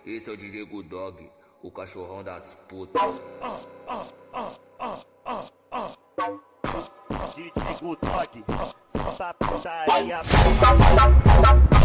Esse é o DJ GUDOG, o cachorrão das putas. DJ GUDOG, solta a putaria.